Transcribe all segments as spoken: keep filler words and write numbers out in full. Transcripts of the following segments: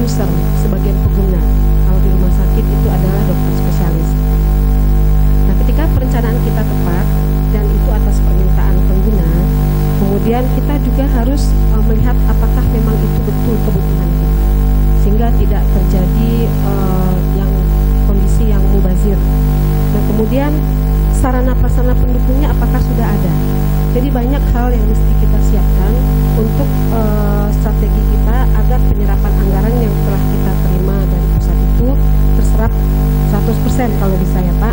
user, sebagian pengguna. Kalau di rumah sakit itu adalah dokter spesialis. Nah, ketika perencanaan kita tepat dan itu atas permintaan pengguna, kemudian kita juga harus uh, melihat apakah memang itu betul kebutuhan kita, sehingga tidak terjadi uh, yang kondisi yang mubazir. Nah, kemudian sarana prasarana pendukungnya apakah sudah ada. Jadi banyak hal yang mesti kita siapkan untuk uh, strategi kita agar penyerapan anggaran yang telah kita terima dari pusat itu terserap seratus persen kalau bisa ya Pak.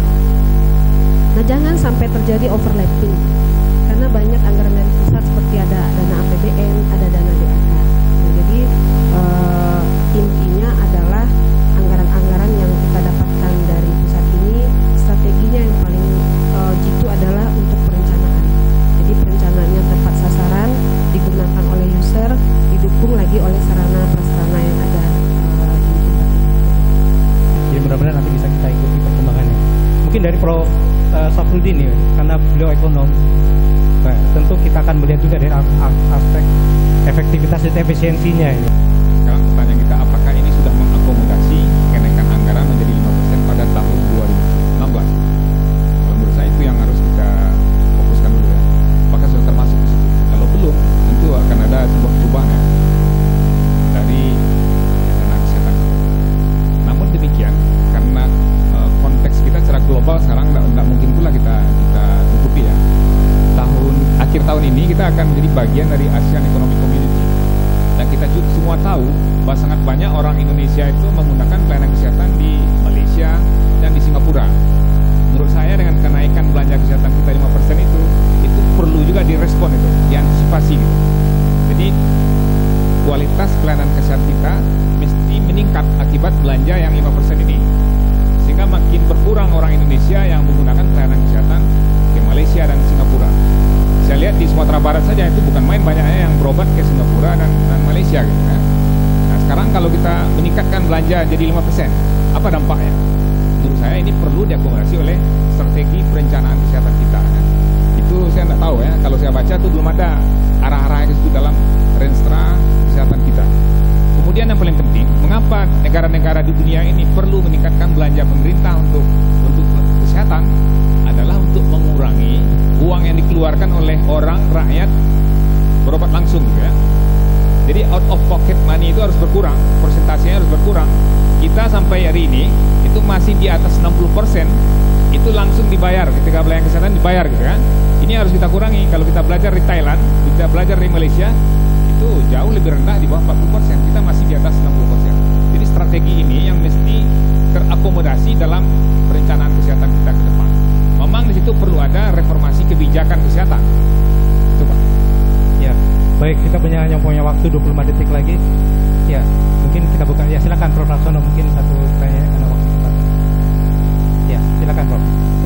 Nah, jangan sampai terjadi overlapping, karena banyak anggaran dari pusat seperti ada dana A P B N, ada dana D A K. Nah, jadi uh, intinya adalah anggaran-anggaran yang kita dapatkan dari pusat ini, strateginya yang paling uh, jitu adalah untuk perencanaan. Jadi perencanaannya tepat sasaran, digunakan oleh user, didukung lagi oleh sarana prasarana yang ada uh, di tempat itu. Jadi mudah-mudahan nanti bisa kita ikuti perkembangannya. Mungkin dari Prof uh, Safrudin ya, karena beliau ekonom. Nah, tentu kita akan melihat juga dari aspek efektivitas dan efisiensinya. Ya. Sekarang pertanyaan kita, apakah ini sudah mengakomodasi kenaikan anggaran menjadi lima persen pada tahun dua ribu enam belas? Kalau menurut saya itu yang harus kita fokuskan dulu ya. Apakah sudah termasuk di situ? Kalau belum, tentu akan ada sebuah perubahan ya, dari dana kesehatan. Namun demikian, karena uh, konteks kita secara global sekarang tidak mungkin pula kita kita tutupi ya. Tahun akhir tahun ini kita akan menjadi bagian dari ASEAN Economic Community. Dan kita juga semua tahu bahwa sangat banyak orang Indonesia itu menggunakan pelayanan kesehatan di Malaysia dan di Singapura. Menurut saya dengan kenaikan belanja kesehatan kita lima persen itu, itu perlu juga direspon itu, diantisipasi gitu. Jadi kualitas pelayanan kesehatan kita mesti meningkat akibat belanja yang lima persen ini. Sehingga makin berkurang orang Indonesia yang menggunakan pelayanan kesehatan di Malaysia dan Singapura. Saya lihat di Sumatera Barat saja itu bukan main, banyaknya yang berobat ke Singapura dan, dan Malaysia gitu ya. Nah, sekarang kalau kita meningkatkan belanja jadi lima persen, apa dampaknya? Menurut saya ini perlu diakomodasi oleh strategi perencanaan kesehatan kita ya. Itu saya tidak tahu ya, kalau saya baca itu belum ada arah-arahnya itu dalam renstra kesehatan kita. Kemudian yang paling penting, mengapa negara-negara di dunia ini perlu meningkatkan belanja pemerintah untuk untuk kesehatan? Adalah untuk mengurangi uang yang dikeluarkan oleh orang rakyat berobat langsung gitu ya. Jadi out of pocket money itu harus berkurang, persentasenya harus berkurang. Kita sampai hari ini itu masih di atas enam puluh persen itu langsung dibayar ketika pelayanan kesehatan dibayar gitu kan. Ini harus kita kurangi. Kalau kita belajar di Thailand, kita belajar di Malaysia itu jauh lebih rendah, di bawah empat puluh persen. Kita masih di atas enam puluh persen. Jadi strategi ini yang mesti terakomodasi dalam perencanaan kesehatan kita ke depan. Memang di situ perlu ada reformasi kebijakan kesehatan. Itu Pak. Ya, baik, kita punya yang punya waktu dua puluh lima detik lagi. Ya, mungkin kita buka. Ya, silakan Prof Laksono, mungkin satu tanya karena waktu kita. Ya, silakan Prof.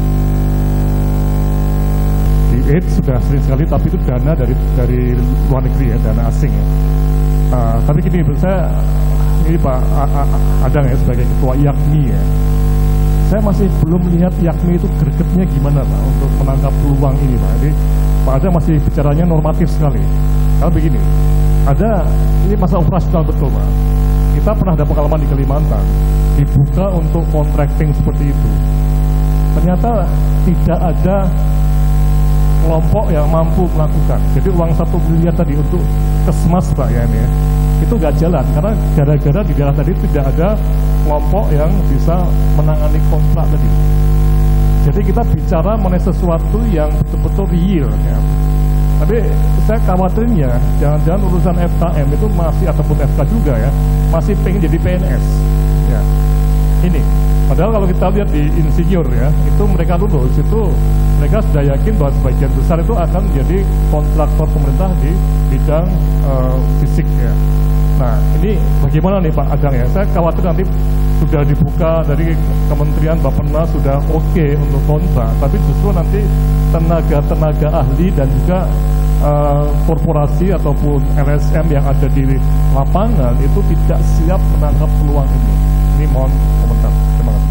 Di AIDS sudah sering sekali, tapi itu dana dari dari luar negeri ya, dana asing ya. Uh, tapi gini, menurut saya ini Pak Adang ya sebagai ketua I A K M I ya. Saya masih belum melihat I A K M I itu gregetnya gimana Pak untuk menangkap peluang ini Pak. Jadi Pak Adang masih bicaranya normatif sekali. Karena begini, ada ini masa operasional betul Pak. Kita pernah ada pengalaman di Kalimantan, dibuka untuk contracting seperti itu. Ternyata tidak ada kelompok yang mampu melakukan. Jadi uang satu miliar tadi untuk kesmas Pak ya ini ya, itu nggak jalan karena gara-gara di daerah tadi tidak ada kelompok yang bisa menangani kontrak tadi. Jadi kita bicara mengenai sesuatu yang betul-betul real ya. Tapi saya khawatirnya jangan-jangan urusan F K M itu masih, ataupun F K juga ya, masih pengen jadi P N S ya. Ini padahal kalau kita lihat di insinyur ya, itu mereka lulus itu mereka sudah yakin bahwa sebagian besar itu akan menjadi kontraktor pemerintah di bidang uh, fisik ya. Nah ini bagaimana nih Pak Adang ya, saya khawatir nanti sudah dibuka dari Kementerian Bappenas sudah oke okay untuk kontrak, tapi justru nanti tenaga-tenaga ahli dan juga uh, korporasi ataupun L S M yang ada di lapangan itu tidak siap menangkap peluang ini. Ini mohon komentar. Terima kasih.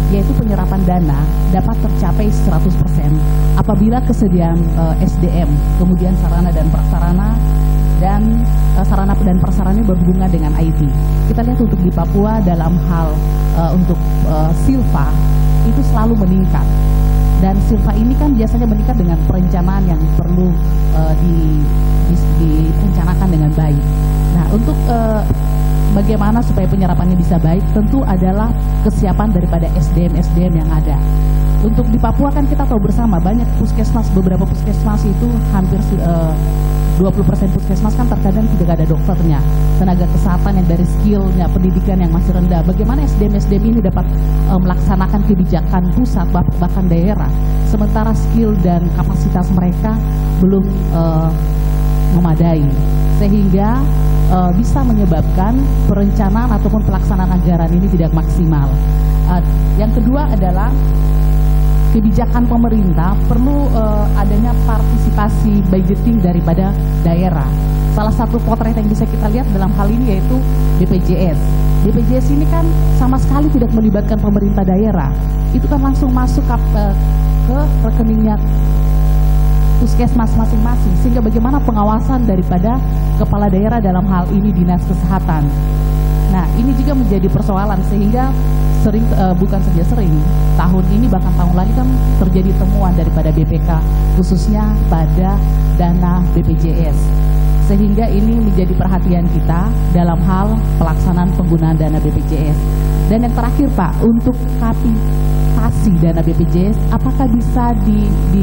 yaitu penyerapan dana dapat tercapai seratus persen apabila kesediaan uh, S D M, kemudian sarana dan prasarana dan uh, sarana dan prasarana berhubungan dengan I T. Kita lihat untuk di Papua dalam hal uh, untuk uh, silva itu selalu meningkat. Dan silva ini kan biasanya meningkat dengan perencanaan yang perlu uh, di, di, direncanakan dengan baik. Nah, untuk uh, bagaimana supaya penyerapannya bisa baik, tentu adalah kesiapan daripada S D M S D M yang ada. Untuk di Papua kan kita tahu bersama banyak puskesmas, beberapa puskesmas itu hampir uh, dua puluh persen puskesmas kan terkadang tidak ada dokternya, tenaga kesehatan yang dari skillnya, pendidikan yang masih rendah. Bagaimana S D M S D M ini dapat uh, melaksanakan kebijakan pusat bahkan daerah, sementara skill dan kapasitas mereka belum uh, memadai, sehingga uh, bisa menyebabkan perencanaan ataupun pelaksanaan anggaran ini tidak maksimal. Uh, yang kedua adalah kebijakan pemerintah perlu uh, adanya partisipasi budgeting daripada daerah. Salah satu potret yang bisa kita lihat dalam hal ini yaitu B P J S. B P J S ini kan sama sekali tidak melibatkan pemerintah daerah. Itu kan langsung masuk ke, uh, ke rekeningnya puskesmas masing-masing, sehingga bagaimana pengawasan daripada kepala daerah dalam hal ini dinas kesehatan. Nah, ini juga menjadi persoalan sehingga sering uh, bukan saja sering tahun ini bahkan tahun lalu kan terjadi temuan daripada B P K khususnya pada dana B P J S, sehingga ini menjadi perhatian kita dalam hal pelaksanaan penggunaan dana B P J S. Dan yang terakhir Pak, untuk kapitasi dana B P J S apakah bisa di, di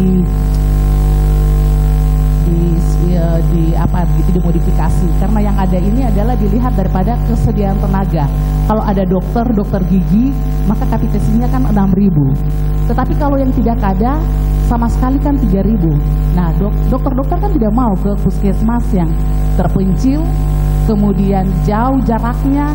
Di, ya, di apa begitu dimodifikasi, karena yang ada ini adalah dilihat daripada kesediaan tenaga. Kalau ada dokter dokter gigi maka kapitasinya kan enam ribu, tetapi kalau yang tidak ada sama sekali kan tiga ribu. Nah, dok, dokter-dokter kan tidak mau ke puskesmas yang terpencil, kemudian jauh jaraknya,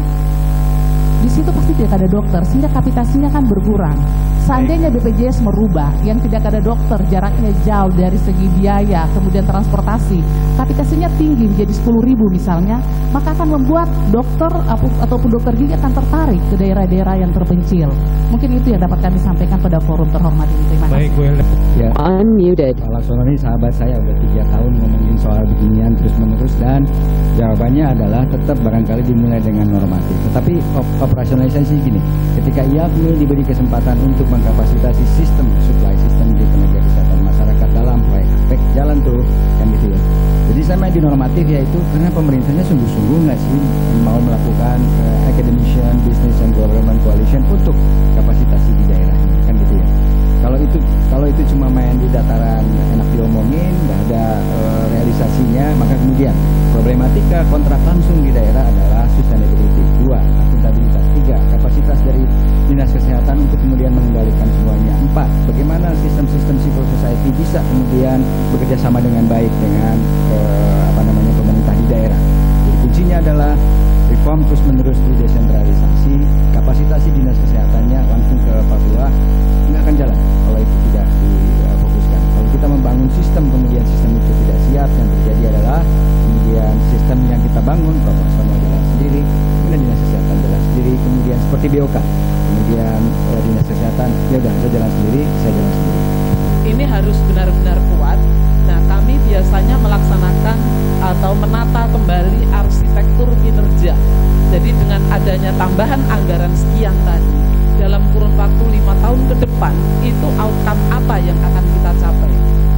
di situ pasti tidak ada dokter, sehingga kapitasinya kan berkurang. Seandainya B P J S merubah yang tidak ada dokter, jaraknya jauh dari segi biaya, kemudian transportasi, kapitasinya tinggi menjadi sepuluh ribu misalnya, maka akan membuat dokter ataupun dokter gigi akan tertarik ke daerah-daerah yang terpencil. Mungkin itu yang dapat kami sampaikan pada forum terhormat ini. Terima kasih. Baik, Bu Elda. Ya. Unmuted. Pak Laksono ini sahabat saya udah tiga tahun ngomongin soal beginian terus menerus, dan jawabannya adalah tetap barangkali dimulai dengan normatif. Tetapi op operasionalisasi gini, ketika I A P M I diberi kesempatan untuk mengkapasitasi sistem supply sistem di tenaga kesehatan masyarakat dalam proyek aspek jalan tuh kan gitu ya. Jadi saya main di normatif, yaitu karena pemerintahnya sungguh-sungguh nggak sih mau melakukan uh, academician, business and government coalition untuk kapasitasi di daerah ini kan gitu ya. Kalau itu kalau itu cuma main di dataran enak diomongin, nggak ada uh, realisasinya, maka kemudian problematika kontrak langsung di daerah adalah sustainability. Dua, akuntabilitas. Tiga, kapasitas dari dinas kesehatan untuk kemudian mengendalikan semuanya. Empat, bagaimana sistem-sistem civil society bisa kemudian bekerja sama dengan baik dengan uh, apa namanya pemerintah di daerah. Jadi kuncinya adalah reform terus menerus di desentralisasi, kapasitasi dinas kesehatannya langsung ke Papua, nggak akan jalan kalau itu tidak difokuskan. Kalau kita membangun sistem kemudian sistem itu tidak siap, yang terjadi adalah kemudian sistem yang kita bangun proporsional jalan sendiri, kemudian dinas kesehatan jalan sendiri, kemudian seperti B O K, kemudian eh, dinas kesehatan ya udah saya jalan sendiri, saya jalan sendiri. Ini harus benar-benar kuat. Nah, kami biasanya melaksanakan atau menata kembali arsitektur kinerja. Jadi dengan adanya tambahan anggaran sekian tadi, dalam kurun waktu lima tahun ke depan, itu outcome apa yang akan kita capai?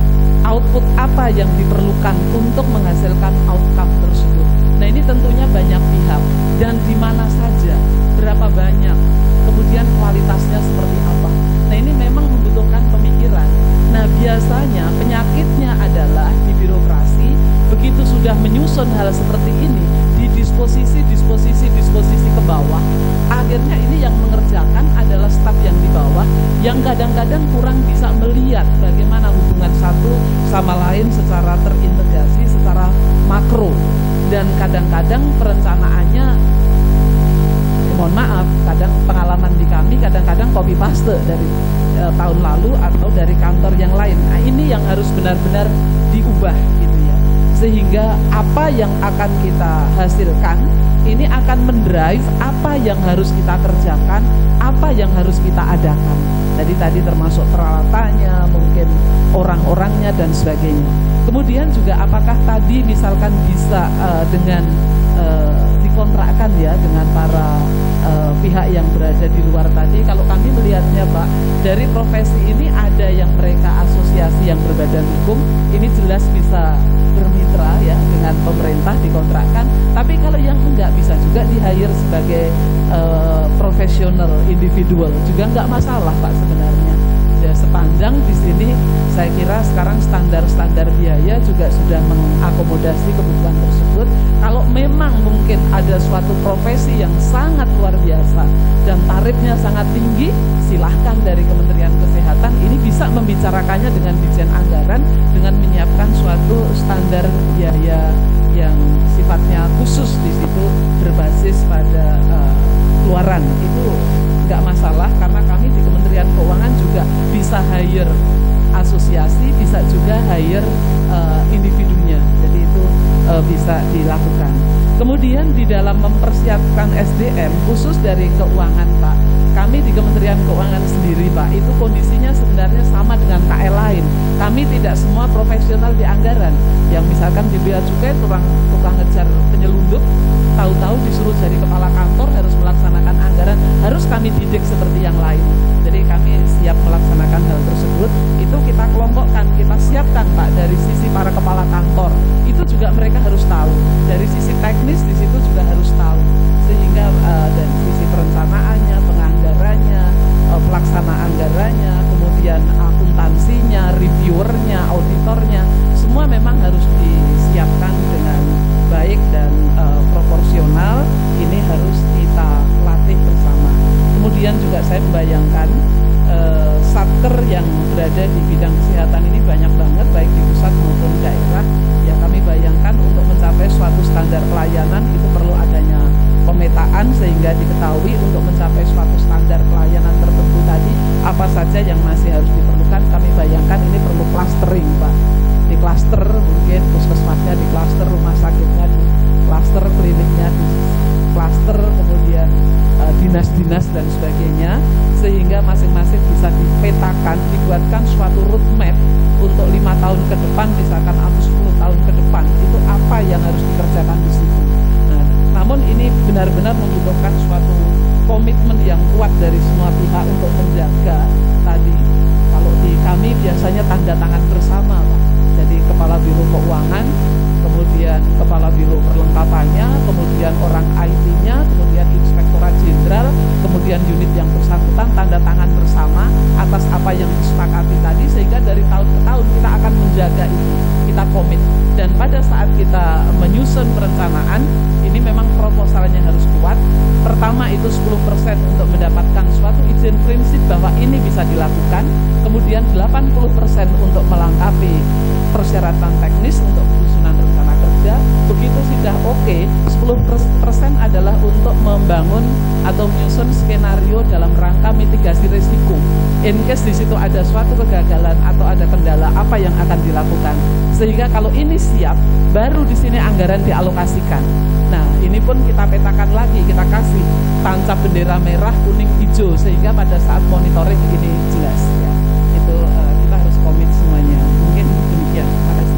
Output apa yang diperlukan untuk menghasilkan outcome tersebut? Nah, ini tentunya banyak pihak, dan di mana saja, berapa banyak, kemudian kualitasnya seperti apa. Nah, ini memang membutuhkan pemikiran. Nah, biasanya penyakitnya adalah di birokrasi, begitu sudah menyusun hal seperti ini, di disposisi, disposisi, disposisi ke bawah, akhirnya ini yang mengerjakan adalah staf yang di bawah, yang kadang-kadang kurang bisa melihat bagaimana hubungan satu sama lain secara terintegrasi, secara makro. Dan kadang-kadang perencanaannya, mohon maaf, kadang pengalaman di kami kadang-kadang copy paste dari e, tahun lalu atau dari kantor yang lain. Nah, ini yang harus benar-benar diubah gitu ya. sehingga apa yang akan kita hasilkan ini akan mendrive apa yang harus kita kerjakan, apa yang harus kita adakan. Jadi tadi termasuk peralatannya, mungkin orang-orangnya dan sebagainya. Kemudian juga apakah tadi misalkan bisa uh, dengan uh, dikontrakkan ya dengan para uh, pihak yang berada di luar tadi. Kalau kami melihatnya Pak, dari profesi ini ada yang mereka asosiasi yang berbadan hukum, ini jelas bisa bermitra ya dengan pemerintah dikontrakkan. Tapi kalau yang enggak bisa juga di-hire sebagai uh, profesional individual juga enggak masalah Pak sebenarnya. Ya, sepanjang di sini saya kira sekarang standar-standar biaya juga sudah mengakomodasi kebutuhan tersebut. Kalau memang mungkin ada suatu profesi yang sangat luar biasa dan tarifnya sangat tinggi, silahkan dari Kementerian Kesehatan ini bisa membicarakannya dengan Ditjen Anggaran dengan menyiapkan suatu standar biaya yang sifatnya khusus di situ berbasis pada uh, keluaran. Itu nggak masalah karena kami di Kementerian Keuangan juga bisa hire asosiasi, bisa juga hire uh, individunya. Jadi itu uh, bisa dilakukan. Kemudian di dalam mempersiapkan S D M khusus dari keuangan Pak, kami di Kementerian Keuangan sendiri Pak, itu kondisinya sebenarnya sama dengan K L lain. Kami tidak semua profesional di anggaran. Yang misalkan di Bea Cukai tukang, tukang ngejar penyelundup, tahu-tahu disuruh jadi kepala kantor harus melaksanakan anggaran, harus kami didik seperti yang lain. Jadi kami siap melaksanakan hal tersebut. Itu kita kelompokkan, kita siapkan Pak dari sisi para kepala kantor. Itu juga mereka harus tahu. Dari sisi teknis di situ juga harus tahu. Sehingga uh, dari sisi perencanaannya, penganggarannya, uh, pelaksana anggarannya, kemudian akuntansinya, reviewernya, auditornya, semua memang harus disiapkan dengan baik dan uh, proporsional. Ini harus kita latih bersama. Kemudian juga saya membayangkan uh, satker yang berada di bidang kesehatan ini banyak banget, baik di pusat maupun daerah. Ya kami bayangkan untuk mencapai suatu standar pelayanan itu perlu adanya pemetaan sehingga diketahui untuk mencapai suatu standar pelayanan tertentu tadi apa saja yang masih harus diperlukan. Kami bayangkan ini perlu clustering Pak. Di klaster mungkin puskesmasnya, di klaster rumah sakitnya, di klaster kliniknya, di klaster kemudian uh, dinas-dinas dan sebagainya, sehingga masing-masing bisa dipetakan, dibuatkan suatu roadmap untuk lima tahun ke depan misalkan atau sepuluh tahun ke depan itu apa yang harus dikerjakan di situ. Nah, namun ini benar-benar membutuhkan suatu komitmen yang kuat dari semua pihak untuk menjaga tadi. Kalau di kami biasanya tanda tangan bersama Pak. Jadi Kepala Biro Keuangan, kemudian Kepala Biro Perlengkapannya, kemudian orang I T-nya, kemudian Inspektorat Jenderal, kemudian unit yang bersangkutan tanda tangan bersama atas apa yang disepakati tadi, sehingga dari tahun ke tahun kita akan menjaga itu, kita komit. Dan pada saat kita menyusun perencanaan, ini memang proposalnya harus kuat. Pertama itu sepuluh persen untuk mendapatkan suatu izin prinsip bahwa ini bisa dilakukan, kemudian delapan puluh persen untuk melengkapi persyaratan teknis untuk penyusunan rencana kerja. Begitu sudah oke, sepuluh persen adalah untuk membangun atau menyusun skenario dalam rangka mitigasi risiko. In case di situ ada suatu kegagalan atau ada kendala, apa yang akan dilakukan. Sehingga kalau ini siap, baru di sini anggaran dialokasikan. Nah, ini pun kita petakan lagi, kita kasih tancap bendera merah, kuning, hijau, sehingga pada saat monitoring ini jelas. Ya. Itu uh, kita harus komit semuanya. Mungkin demikian. Terima kasih.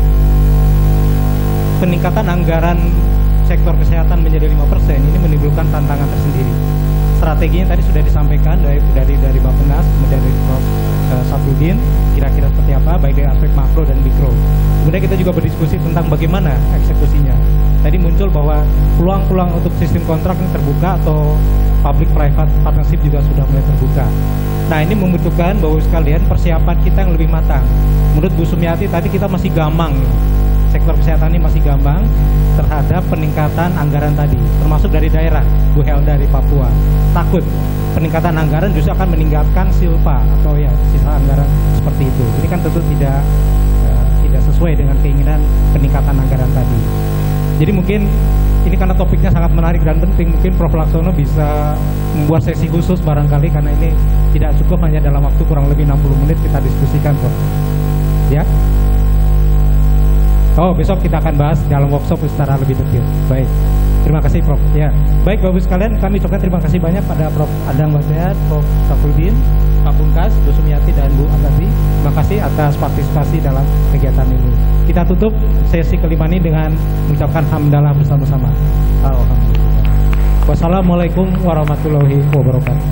Peningkatan anggaran sektor kesehatan menjadi lima persen ini menimbulkan tantangan tersendiri. Strateginya tadi sudah disampaikan dari dari dari Bappenas, kemudian dari Prof Uh, Safruddin, kira-kira seperti apa baik dari aspek makro dan mikro. Kemudian kita juga berdiskusi tentang bagaimana eksekusinya. Tadi muncul bahwa peluang-peluang untuk sistem kontrak ini terbuka atau public-private partnership juga sudah mulai terbuka. Nah, ini membutuhkan bahwa sekalian persiapan kita yang lebih matang. Menurut Bu Sumiati tadi kita masih gamang, sektor kesehatan ini masih gamang terhadap peningkatan anggaran tadi, termasuk dari daerah. Bu Helda dari Papua takut peningkatan anggaran justru akan meninggalkan silpa atau ya sisa anggaran seperti itu. Ini kan tentu tidak uh, tidak sesuai dengan keinginan peningkatan anggaran tadi. Jadi mungkin ini karena topiknya sangat menarik dan penting, mungkin Profesor Laksono bisa membuat sesi khusus barangkali karena ini tidak cukup hanya dalam waktu kurang lebih enam puluh menit kita diskusikan, Prof. Ya. Oh, besok kita akan bahas dalam workshop secara lebih detail. Baik, terima kasih Prof. Ya, baik Bapak Ibu sekalian, kami ucapkan terima kasih banyak pada Prof Adang Bahtiar, Prof Safruddin, Pak Pungkas, Bu Sumiati dan Bu Agati. Terima kasih atas partisipasi dalam kegiatan ini. Kita tutup sesi kelima ini dengan mengucapkan hamdalah bersama-sama. Alhamdulillah. Wassalamualaikum warahmatullahi wabarakatuh.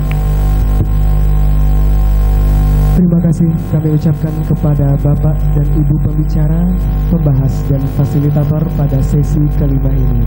Terima kasih kami ucapkan kepada Bapak dan Ibu pembicara, pembahas dan fasilitator pada sesi kelima ini.